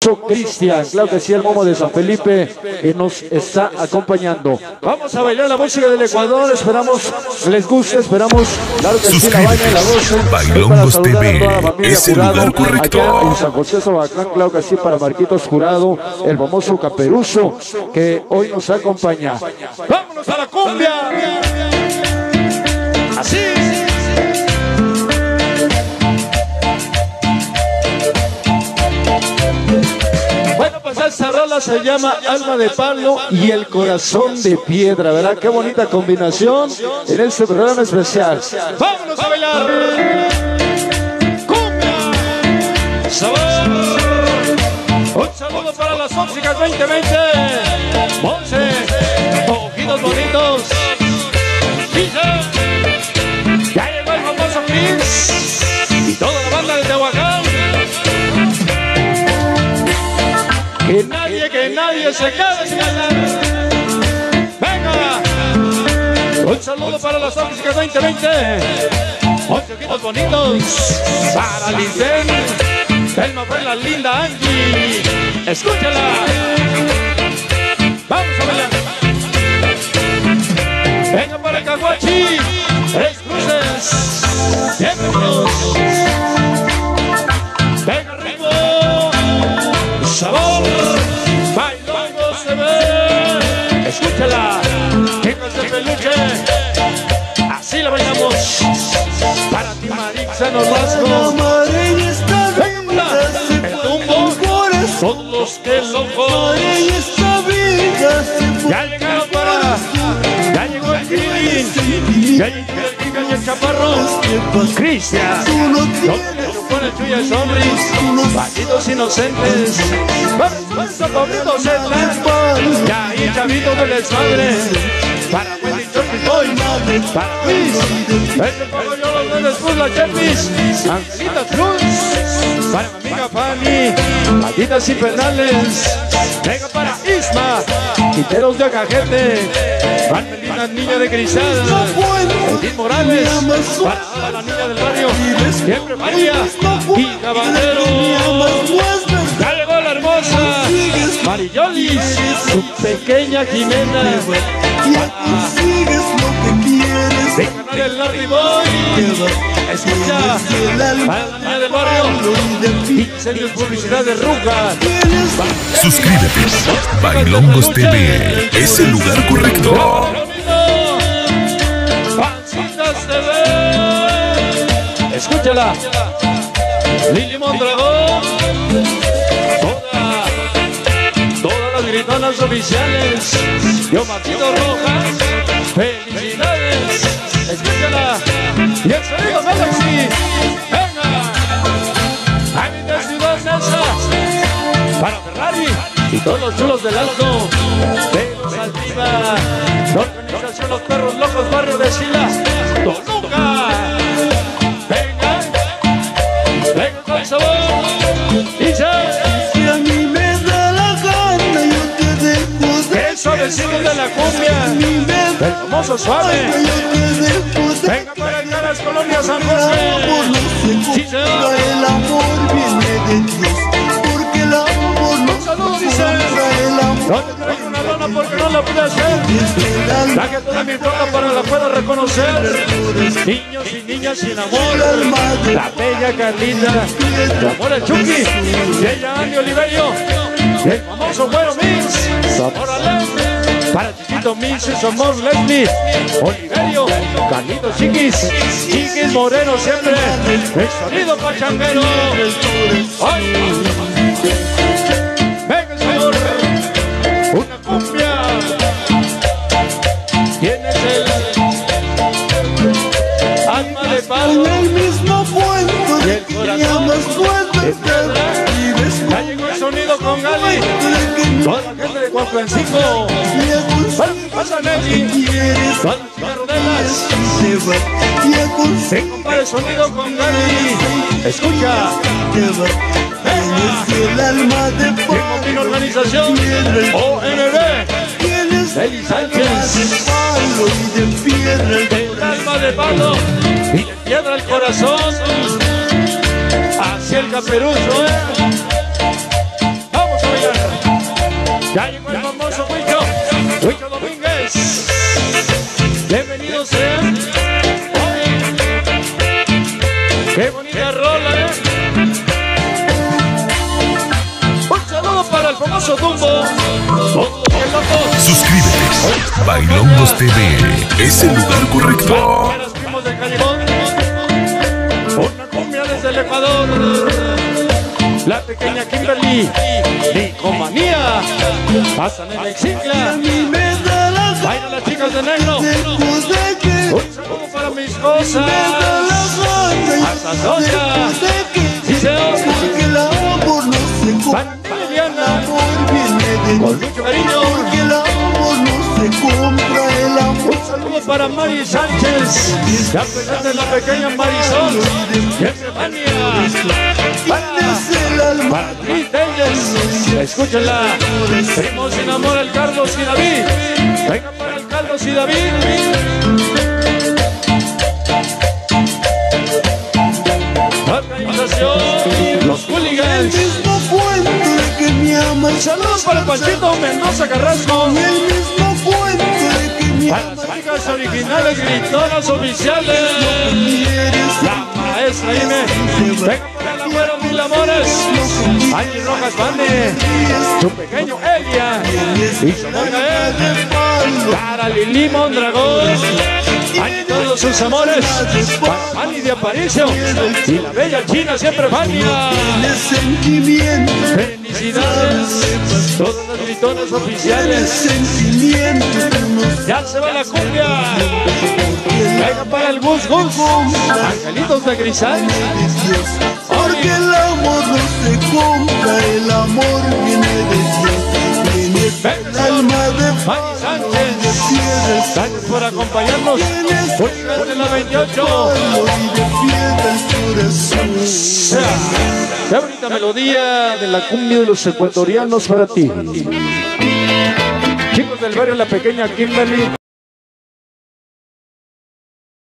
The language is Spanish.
Cristian, claro que sí, el Momo de San Felipe que nos está acompañando. Vamos a bailar la música del Ecuador, esperamos les guste, esperamos, claro que sí, la baile, la goce. Bailongos TV es el lugar correcto. Acá en San José Sobacán, claro que sí, para Marquitos Jurado, el famoso Caperuso que hoy nos acompaña. ¡Vámonos a la cumbia! Así. Bueno, pues esta rola se llama Alma de Palo y el Corazón de Piedra, ¿verdad? Qué bonita combinación en este programa especial. ¡Vámonos a bailar! ¡Cumbia! ¡Sabor! Un saludo para las tóxicas 2020. Monse, ojitos bonitos. Ya llegó el famoso Chris y toda la banda de Tehuacán. Que nadie se quede sin bailar. Venga. Un saludo para las tóxicas 2020. 11 ojitos bonitos. Para Licen. Telma fue la linda Angie. Escúchala. Vamos a bailar. Venga para el Caguachi. 3 cruces. Bienvenidos. Venga ritmo. Sabor. Bailongo se ve. Escúchala. Chicos de peluche. Así la bailamos. Para ti, Marixa Norlasco. Venga, el tumbo. Todos los que loco. Ya llegaron para. Ya llegó el Kiri. Ya llegó el Kika y el Chaparro. Cristian. ¿Dónde se pone Chuya Sonris? Patitos inocentes. Vamos a Pablito Zetland. Ya ahí Chavito del desmadre. Para Wendy Chorpis Boy. Para Luis. Este juego yo los doy después la Chepis. Angelita Cruz. Para mi amiga Fanny. Patitas y Penales. Venga para Isma. Quiteros de Acajete. Marmelina, niña de cristal. Edith Morales. Para la niña del barrio. Siempre María. Y Caballero. Ya llegó la hermosa Mariyolis. Su pequeña Jimena. Venga el Larry Boy. Escucha. Para la niña del barrio. Incendios, publicidad de Ruga. Suscríbete. Bailongos TV es el lugar correcto. Pancitas TV. Escúchala. Lili Mondragón. Todas las gritonas oficiales. Yo Martito Rojas. Felicidades. Escúchala. Y el sonido Galaxy. Venga. Ay, de Ciudad Neza. Para Ferrari y todos los chulos del alto. Velos Altiva. La organización Los Perros Locos, barrio de Sila. Toluca. Venga. Venga con sabor. Y si a mí me da la gana, yo te dejo. El suavecito de la cumbia. El famoso suave. Venga para Caras Colonia San José. Sí, señor. El amor viene de Dios. Porque el amor no saludos, dice. No te traigo una lona porque no la pude hacer. Traje toda mi flota para la pueda reconocer. Niños y niñas sin amor. La bella Carlita. El amor el Chucky. Y ella Andy Oliverio. Y el famoso Güero Mix. Sabor Alem. Para Chiquito Mix y su amor Leslie. Oliverio. Carlitos Chiquis. Chiquis Moreno siempre. El sonido pachanguero. ¡Ay! Venga, señor. Una cumbia. Tienes el alma de palo. En el mismo puente Y el corazón de piedra. Ya llegó el sonido con Gali. Toda la gente de Cuauhtémoc. Pasa Nelly. Todas las cigarronelas. Se compara el sonido con Gali. Escucha. el alma de Tengo mi organización ONB. Nelly Sánchez. El alma de palo y de piedra el corazón. Hacia el Caperuso, famoso Dumbo. Suscríbete. Bailongos TV es el lugar correcto. Los primos del callejón. Una cumbia desde el Ecuador. La pequeña Kimberly. Nicomanía. Pasan en el Xicla. Bailan las chicas de negro. Un saludo para mis cosas. Hasta Soya. Giseo. Liliana. Con mucho cariño. Un saludo para Mari Sánchez. Ya presente la pequeña Marisol. Y Estefania. Para ti, Telles. Escúchenla. Primo sin amor, el Carlos y David. Venga para el Carlos y David. Organización Los Hooligans. Saludos para Panchito Mendoza Carrasco. Para las chicas originales, gritonas oficiales. La maestra Ime. Venga para el abuelo Mil Amores. Angie Rojas Bande. Su pequeño Elia. Y su amiga Gael. Para Lili Mondragón. Angie todos sus amores. Para Fanny de Aparicio. Y la bella China siempre Fania. Felicidades. Todas las gritonas oficiales. Ya se va la cumbia. Venga para el Gus Gus. Angelitos de Cristal. Porque el amor no se compra, el amor viene de Dios. Viene del alma de Fanny Sánchez. Gracias por acompañarnos. Hooligans de la 28. Qué bonita melodía de la cumbia de los ecuatorianos para ti. Chicos del barrio La Pequeña Kimberly.